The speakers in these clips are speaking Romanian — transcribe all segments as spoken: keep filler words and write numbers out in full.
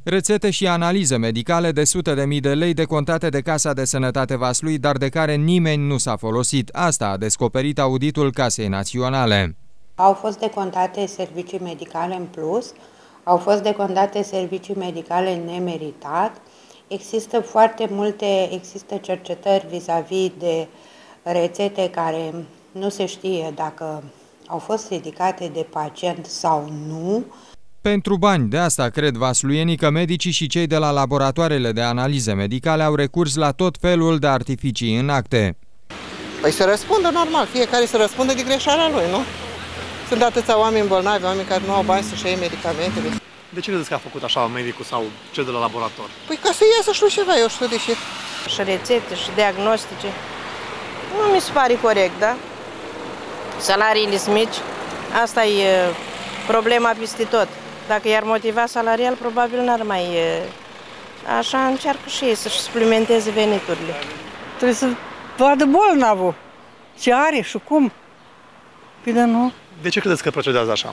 Rețete și analize medicale de sute de mii de lei decontate de Casa de Sănătate Vaslui, dar de care nimeni nu s-a folosit. Asta a descoperit auditul Casei Naționale. Au fost decontate servicii medicale în plus, au fost decontate servicii medicale nemeritat. Există foarte multe, există cercetări vis-a-vis de rețete care nu se știe dacă au fost ridicate de pacient sau nu. Pentru bani, de asta cred vasluienii că medicii și cei de la laboratoarele de analize medicale au recurs la tot felul de artificii în acte. Păi să răspundă normal, fiecare să răspundă de greșeala lui, nu? Sunt atâția oameni bolnavi, oameni care nu au bani să-și iei medicamentele. De ce credeți că a făcut așa medicul sau cel de la laborator? Păi ca să iasă știu ceva, eu știu de ce. Și rețete și diagnostice. Nu mi se pare corect, da? Salariile sunt mici, asta e problema peste tot. Dacă i-ar motiva salarial, probabil n-ar mai... Așa încearcă și ei să-și suplimenteze veniturile. Trebuie să vadă bolnavul ce are și cum. Bine, nu? De ce credeți că procedează așa?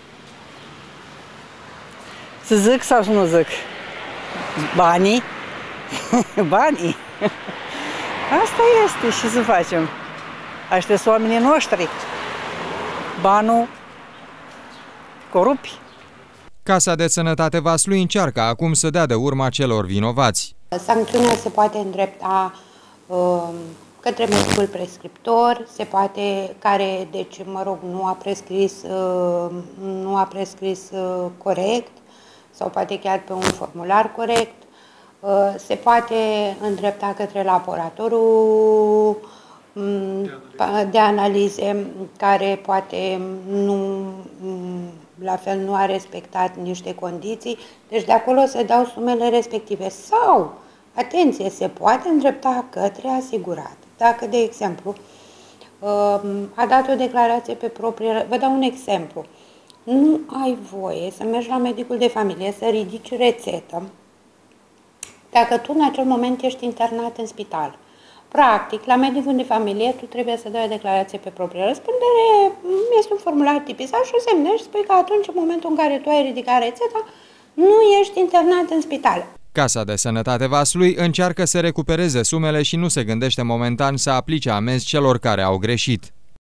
Să zic sau să nu zic? Banii? Banii? Asta este și să facem. Aștia sunt oamenii noștri. Banul corupi. Casa de Sănătate Vaslui încearcă acum să dea de urma celor vinovați. Sancțiunea se poate îndrepta uh, către medicul prescriptor, se poate, care, deci, mă rog, nu a prescris, uh, nu a prescris uh, corect sau poate chiar pe un formular corect, uh, se poate îndrepta către laboratorul um, de analize, care poate nu... Um, la fel nu a respectat niște condiții, deci de acolo se dau sumele respective. Sau, atenție, se poate îndrepta către asigurat. Dacă, de exemplu, a dat o declarație pe proprie... Vă dau un exemplu. Nu ai voie să mergi la medicul de familie să ridici rețetă dacă tu în acel moment ești internat în spital. Practic, la medicul de familie, tu trebuie să dai o declarație pe proprie răspundere, este un formular tipizat și o semnești, spui că atunci, în momentul în care tu ai ridicat rețeta, nu ești internat în spital. Casa de Sănătate Vaslui încearcă să recupereze sumele și nu se gândește momentan să aplice amenzi celor care au greșit.